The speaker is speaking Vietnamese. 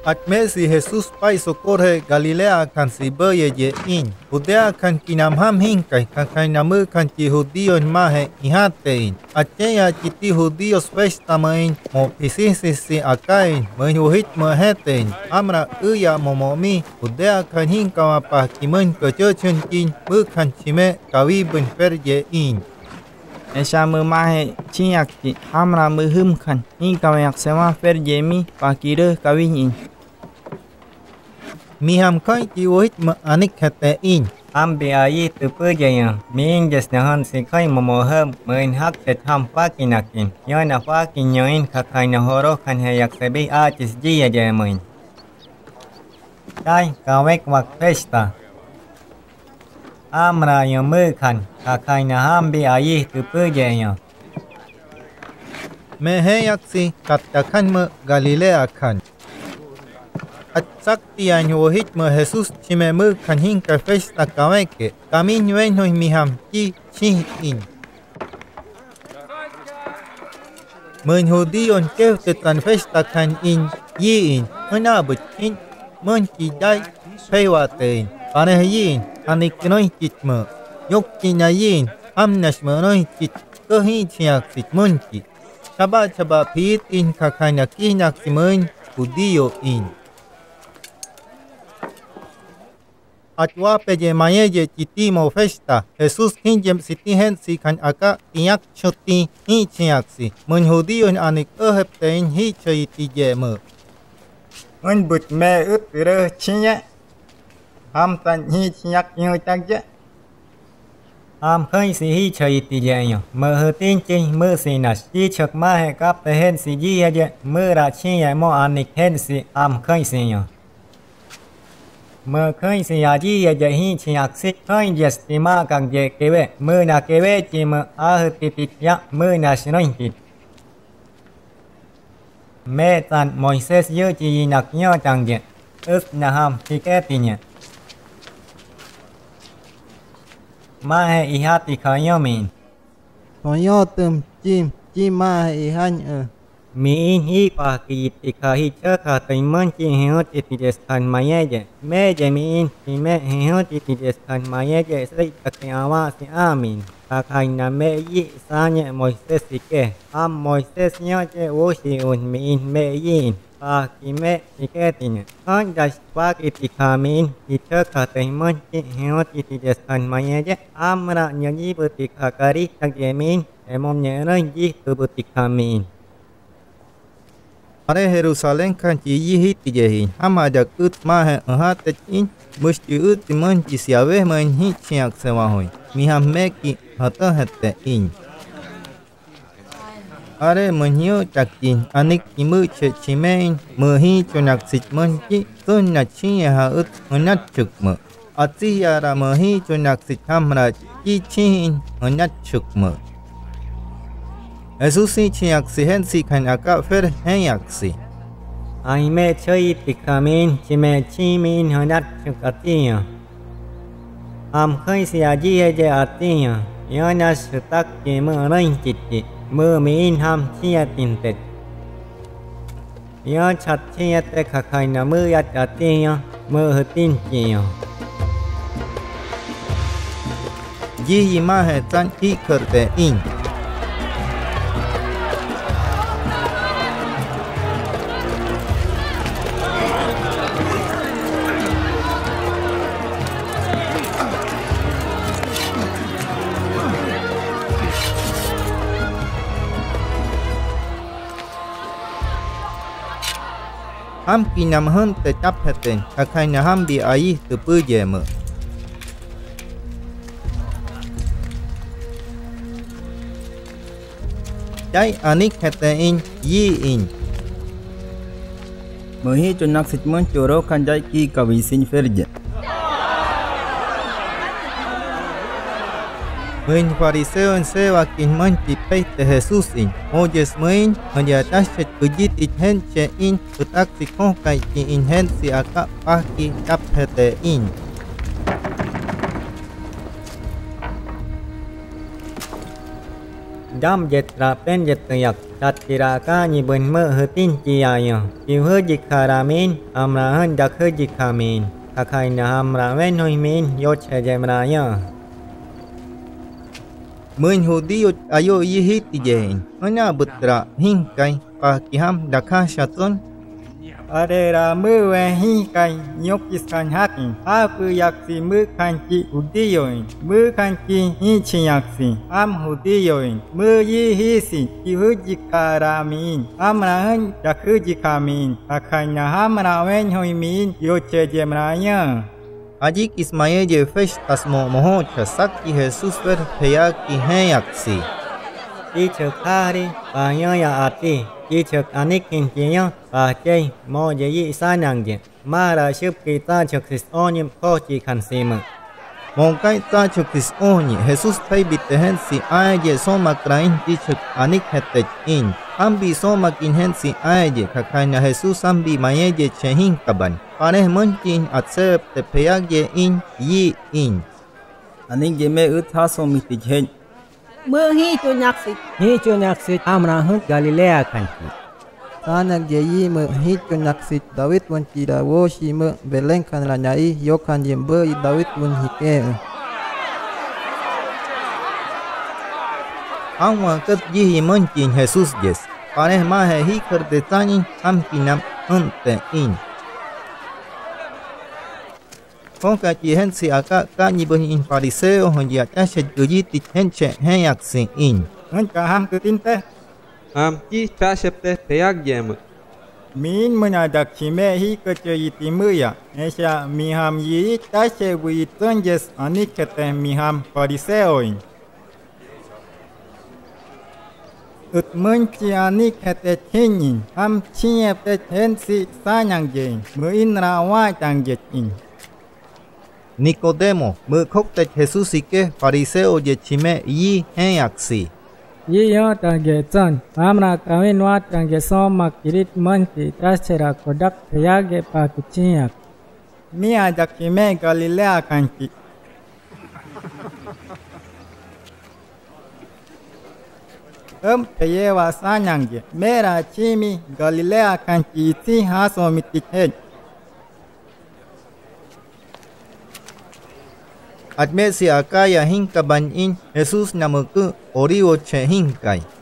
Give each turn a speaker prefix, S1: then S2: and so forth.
S1: Atmesi Jesus pai socorre Galilea kan si băie ye in. Judea kan kinam ham hinkai kan namu kan ti judíos mahe ihatein. Aceea ti judíos festamain mo pisisi akain mo huhit mo hetein. Amra uya momomi Judea kan hinkama pa kimun kececun kin mu kan chime kawibun per ye in.
S2: Esa mơ mahe chiak ti hamra mơ hum khan in kayak sewa fer yemi pakire kawin.
S1: Miham kai ti wohit ma anik hete in.
S3: Am bi ayi tu pujaya min jes nahan si kai momohem main hak tet ham pakinakin yo na pakin yoin kakai na horo kan hayak sebi atis jia jemuin dai kawek wak festa amra yo mơ kan kakai na ham bi ayi tu pujaya
S1: Meheyaksi katakan me Galilea kan. At sakti an wohit me Jesus chime mu kan hinka festa kaweke. Kami nyuen hoi miham ki chih in. Men hudion kev tetan festa kan in yi in. Hena but in men ki dai pewatein. Pane yin anik noi kit me. Yok kina yin amnash me noi kit. Kehi chiak sit mun ki. Chaba pit in kakanya kinak simen hudio in. Atwa peje maye chitimo festa Jesus hinjem sitihen si kan aka tiyak chuti hi chiaksi mun hudio anik heptein hi chaiti jeme
S3: mun but me ut re chinya ham tan hi chiyak yo tak je am khơi si hi chơi ti je mơ hơ tin chinh mơ si na chi chak ma he kap te hen si ji je mơ ra chi ya mo anik hen si am khơi si yo mơ khơi si ya ji je hi chiak si khơi jes ti ma kang je keve mơ na keve chi mơ a hơ ti ti ya mơ na sinoin ti me tan Moises yo chi nak nyo chang je us na ham ti ke ti nya Mahe ihati kayomin.
S2: Toyotum chim mahe ihan
S3: Miin hi pakit ikahi chaka taiman chi heot itijeskan mayeje. Meje miin si me heot itijeskan mayeje say takiawa si amin. Kakay na me yi sanya Moises ike. Am Moises nyoche wosi un miin me yin. Pakime iketin. Kan das pakit ikamin ichaka taiman chi heot itijeskan mayeje. Amra nyanyi butikakari takyemin. Emom nyeran yi butikamin.
S1: Are Jerusalem kan ci yihi tijehin. Ama jak ut mahe ahat in musti ut man ci siave man hi chiak sewa hoi. Miham meki hata hete in. Are menyo cakin anik imu cimein mehi conak sit man ci sun na chi ha ut honat chukme. Ati yara mehi conak sit hamra ci chin honat chukme. Jesusi chiak si hen si kan aka fer hen si.
S3: Ai me chơi tikamin chime chimin honat chukatiya. Am khơi si aji je atiya. Yana sutak ki mơ rain chiti. Mơ min ham chia tintet. Yo chat chia te kakai na mơ yat atiya. Mơ hutin chiya.
S1: Yi mahe tan i kerte in. Ham kinam hun te tap heten kakai na ham bi ayi te pujeme. Dai anik hete in yi in.
S2: Mehi conak sitman coro kan jai ki kawisin ferje.
S1: Mein fariseo sewa kin man ti peite Jesus in. Mojes mein hanya tashet kujit it hen che in utak si kong kai ki in hen si aka paki tap hete in.
S3: dam jet rapen jet yak dat tiraka ni bun me hetin ciaya ki he jikaramin amra han dak he jikamin kakai na amra wen hoi min yo che jemraya
S1: Mừng Judío ayo yihit tijen, hanya betra hingkai pakiham dakha shaton.
S2: Adera mưa về hi cày nhóc iskan hakin apu yaksi mưa kanchi udiyoin mưa kanchi hi chi yaksi am udiyoin mưa yi hi si kihujikaramin amrahan yakujikamin akanya hamra wen hoimin yoche jemraya
S1: Allí Ismael je fesh tasmo mohocha sakki Jesus ver peyaki he yaksi.
S3: Ki chakari panyaya ati ki chak anikin kiya pa chay mo je yi sanang je mara shup kita chak sis onim ko chi khansim
S1: Mongkai ta chukis oni Jesus pay bitehen si aye soma krain ti chuk anik hetet in. Ambi soma kinhen si aye kakaina Jesus ambi mayeje chehin kaban. Paneh munkin atsep te peyagye in yi in.
S2: anik je me ut ha so mitijhen
S4: mưa hi cho nhạc xịt amra hut Galilea kanchi
S5: Sanak jeyi me hit konaksit David wan kida wo shi me belen kan ranyai yokan jembe David wan hike
S1: Awa kat yihi munkin Jesus yes. Paneh mahe hi kerde tani am kinam unte in. Konka chihen si aka ka nyibuh in fariseo honjia tashet guji tichen che he yaksi in.
S2: ngan ka ham ke tinte
S6: Am chi ta septe peyak jem.
S2: min menadak chime hi ke cheyiti muya esha mi ham yi ta che wi tonjes anik kete mi ham fariseoin ut mun chi anik kete chinin ham chiye pe hen si sanyang je mu in ra wa tang je in
S1: Nicodemo, mơ khốc tech Jesus ike fariseo je chime yi he yaksi.
S7: Yi yo tangge chan amra kawin wa tangge soma kirit manti tasera kodak yage pa kichiyak
S2: mi adak chime Galilea kanchi peye wa sanyang je mera chimi Galilea kanchi ti haso mitikhet
S1: Adme si akaya hinka ban in Jesus namuku oriwo che hinkai.